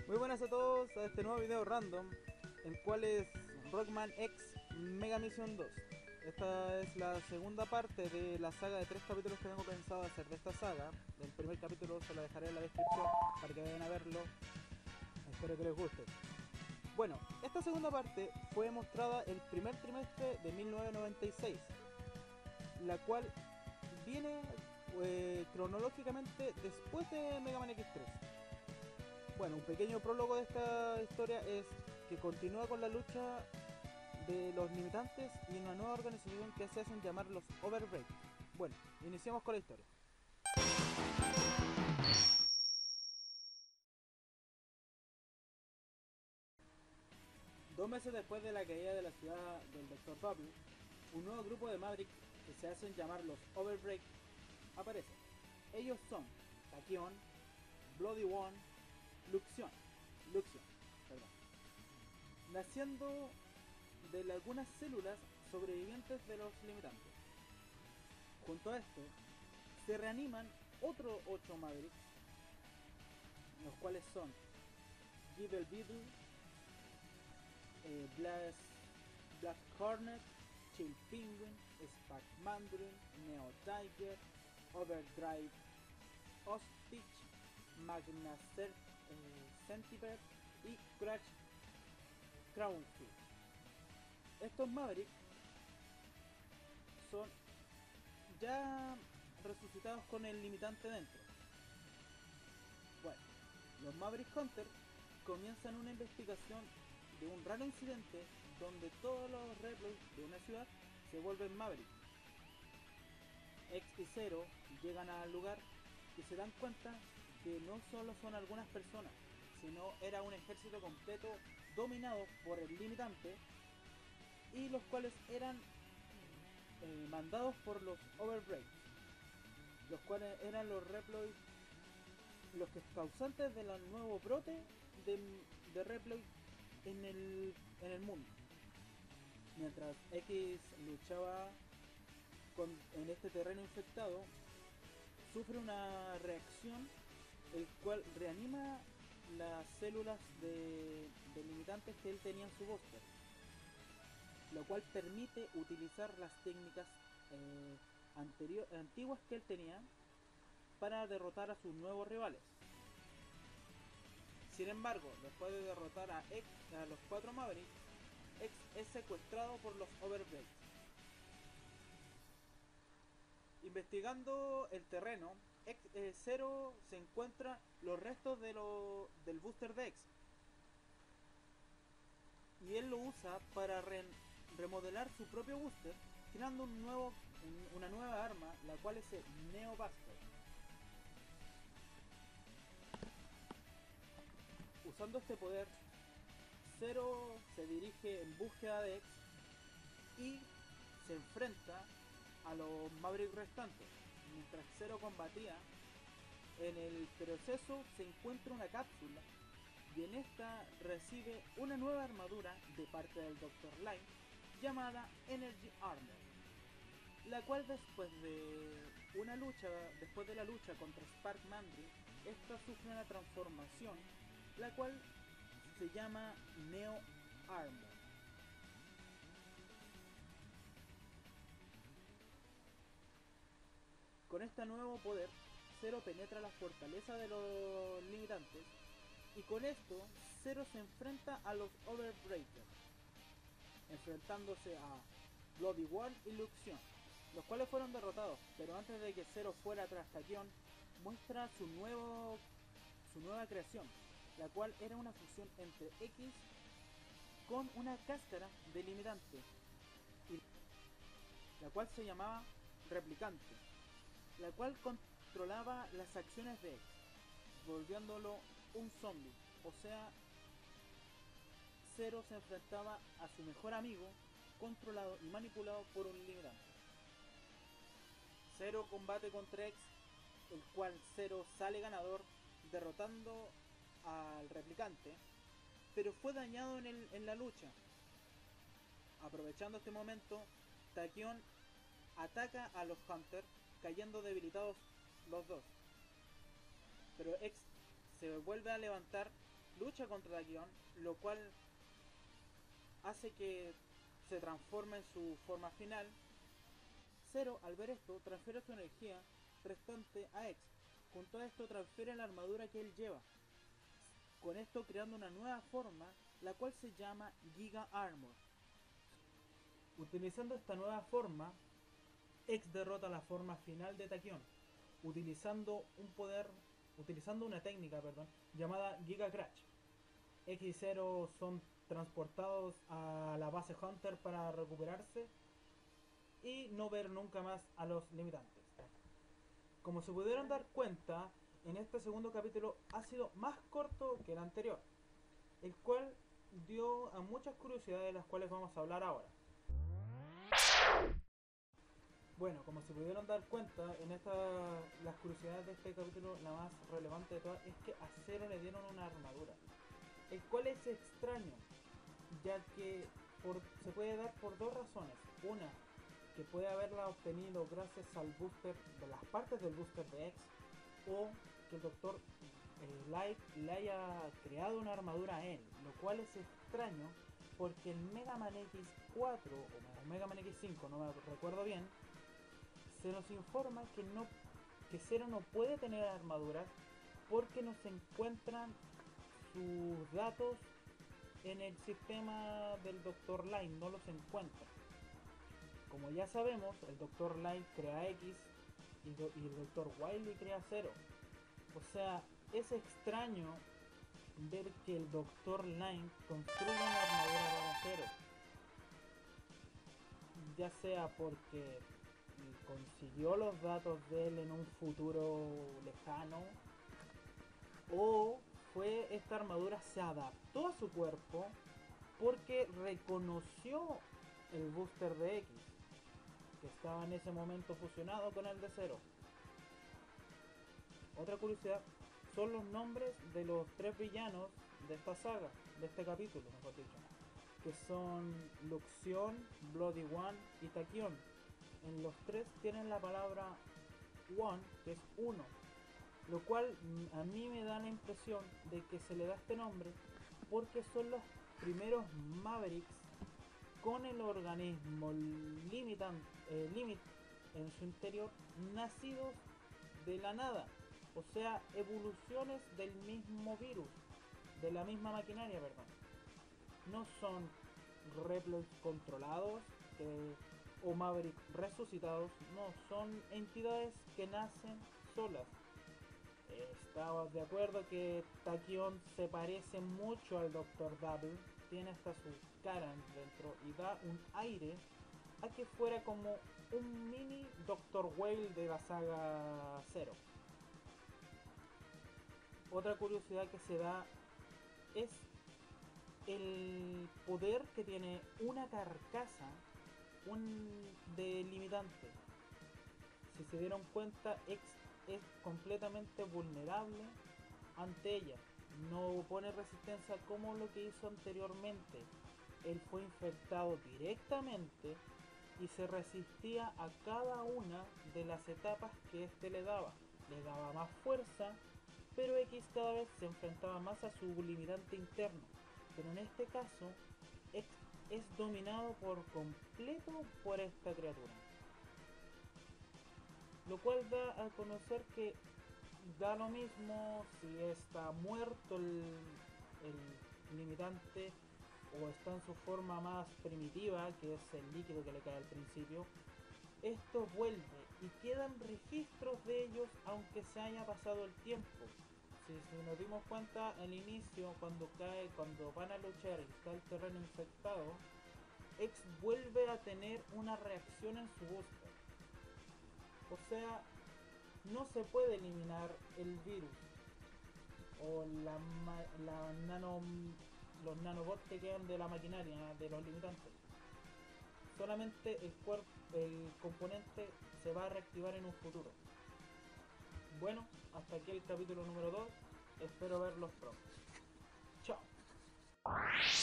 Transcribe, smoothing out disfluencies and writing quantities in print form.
Muy buenas a todos a este nuevo video random, el cual es Rockman X Mega Mission 2. Esta es la segunda parte de la saga de 3 capítulos que tengo pensado hacer de esta saga. El primer capítulo se lo dejaré en la descripción para que vayan a verlo. Espero que les guste. Bueno, esta segunda parte fue mostrada el primer trimestre de 1996, la cual viene cronológicamente después de Mega Man X3. Bueno, un pequeño prólogo de esta historia es que continúa con la lucha de los limitantes y una nueva organización que se hacen llamar los Overbreak. Bueno, iniciamos con la historia. Dos meses después de la caída de la ciudad del Dr. Bubble, un nuevo grupo de Maverick que se hacen llamar los Overbreak aparece. Ellos son Tachyon, Bloody One, Luxion, perdón, naciendo de algunas células sobrevivientes de los limitantes. Junto a esto, se reaniman otros 8 Mavericks, los cuales son Givel Beetle, Black Hornet, Chill Penguin, Spark Mandarin, Neo Tiger, Overdrive Ostrich, Magna Centipede y Crash Crownfield. Estos Mavericks son ya resucitados con el limitante dentro. Bueno, los Maverick Hunter comienzan una investigación de un raro incidente donde todos los Reploids de una ciudad se vuelven Maverick. X y Zero llegan al lugar y se dan cuenta que no solo son algunas personas, sino era un ejército completo dominado por el limitante y los cuales eran mandados por los Overbreak, los cuales eran los Reploids, los que causantes del nuevo brote de Reploid en el mundo. Mientras X luchaba en este terreno infectado, sufre una reacción el cual reanima las células de limitantes que él tenía en su booster, lo cual permite utilizar las técnicas antiguas que él tenía para derrotar a sus nuevos rivales. Sin embargo, después de derrotar a los 4 Mavericks, X es secuestrado por los Overbreak. Investigando el terreno, Zero se encuentra los restos del booster de X. Y él lo usa para remodelar su propio booster, creando una nueva arma, la cual es el Neo Buster. Usando este poder, Zero se dirige en búsqueda de X y se enfrenta a los Maverick restantes. Mientras Zero combatía, en el proceso se encuentra una cápsula y en esta recibe una nueva armadura de parte del Dr. Line llamada Energy Armor, la cual después de la lucha contra Spark Mandarin, esta sufre una transformación, la cual se llama Neo Armor. Con este nuevo poder, Zero penetra la fortaleza de los limitantes y con esto Zero se enfrenta a los Overbreakers, enfrentándose a Bloody One y Luxion, los cuales fueron derrotados, pero antes de que Zero fuera tras Tachyon, muestra su nueva creación, la cual era una fusión entre X con una cáscara de limitante, la cual se llamaba Replicante, la cual controlaba las acciones de X, volviéndolo un zombie. O sea, Zero se enfrentaba a su mejor amigo, controlado y manipulado por un limitante. Zero combate contra X, el cual Zero sale ganador, derrotando al replicante, pero fue dañado en la lucha. Aprovechando este momento, Tachyon ataca a los Hunters, cayendo debilitados los dos. Pero X se vuelve a levantar lucha contra Tachyon, lo cual hace que se transforme en su forma final. Zero, al ver esto, transfiere su energía restante a X. Junto a esto transfiere la armadura que él lleva, con esto creando una nueva forma, la cual se llama Giga Armor. Utilizando esta nueva forma, X derrota la forma final de Tachyon, utilizando una técnica, llamada Giga Crash. X y Zero son transportados a la base Hunter para recuperarse y no ver nunca más a los limitantes. Como se pudieron dar cuenta, en este segundo capítulo ha sido más corto que el anterior, el cual dio a muchas curiosidades de las cuales vamos a hablar ahora. Bueno, como se pudieron dar cuenta, las curiosidades de este capítulo, la más relevante de todas es que a Zero le dieron una armadura, el cual es extraño, ya que se puede dar por dos razones. Una, que puede haberla obtenido gracias al booster de las partes del booster de X, o que el Dr. Light le haya creado una armadura a él, lo cual es extraño porque el Mega Man X4 o Mega Man X5, no me recuerdo bien, se nos informa que Zero no puede tener armaduras porque no se encuentran sus datos en el sistema del Dr. Light, no los encuentra. Como ya sabemos, el Dr. Light crea X y el Dr. Wily crea Zero. O sea, es extraño ver que el Dr. Light construye una armadura para Zero. Ya sea porque consiguió los datos de él en un futuro lejano, o esta armadura se adaptó a su cuerpo porque reconoció el booster de X, que estaba en ese momento fusionado con el de Zero. Otra curiosidad son los nombres de los tres villanos de esta saga, de este capítulo, mejor dicho, que son Luxion, Bloody One y Tachyon. En los tres tienen la palabra One, que es uno, lo cual a mí me da la impresión de que se le da este nombre porque son los primeros Mavericks con el organismo Limit en su interior, nacidos de la nada, o sea, evoluciones del mismo virus, de la misma maquinaria, perdón. No son Reploids controlados o Mavericks resucitados, no, son entidades que nacen solas. Estamos de acuerdo que Tachyon se parece mucho al Dr. Double, tiene hasta su cara dentro y da un aire a que fuera como un mini Dr. Whale de la saga Zero. Otra curiosidad que se da es el poder que tiene una carcasa de limitante. Si se dieron cuenta, X es completamente vulnerable ante ella, no pone resistencia como lo que hizo anteriormente. Él fue infectado directamente y se resistía a cada una de las etapas que este le daba más fuerza, pero X cada vez se enfrentaba más a su limitante interno. Pero en este caso, X es dominado por completo por esta criatura, lo cual da a conocer que da lo mismo si está muerto el limitante o está en su forma más primitiva, que es el líquido que le cae al principio. Esto vuelve y quedan registros de ellos aunque se haya pasado el tiempo. Si nos dimos cuenta al inicio, cuando van a luchar y está el terreno infectado, X vuelve a tener una reacción en su booster. O sea, no se puede eliminar el virus o los nanobots que quedan de la maquinaria de los limitantes. Solamente el componente se va a reactivar en un futuro. Bueno, hasta aquí el capítulo número 2. Espero verlos pronto. Chao.